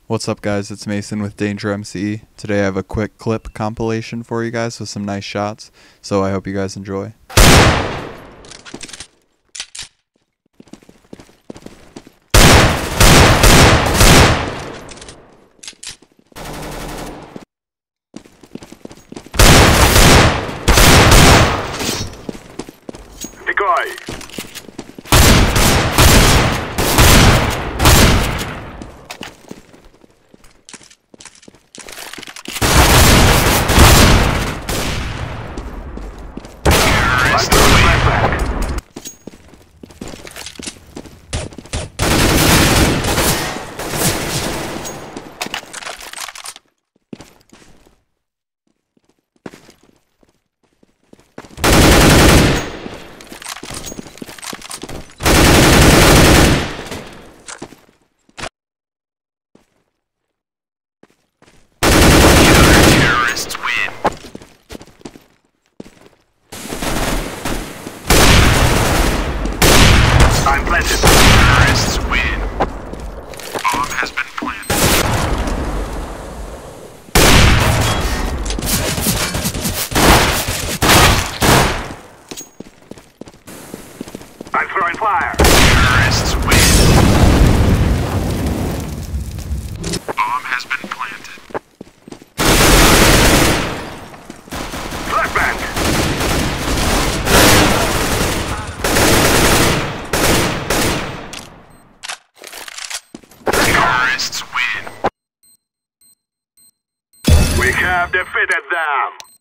What's up guys, it's Mason with Danger MC. Today I have a quick clip compilation for you guys with some nice shots, so I hope you guys enjoy. Decoy! Terrorists win. Bomb has been planted. I'm throwing fire. Terrorists win. Bomb has been planted. Flashbang. Terrorists win. We have defeated them.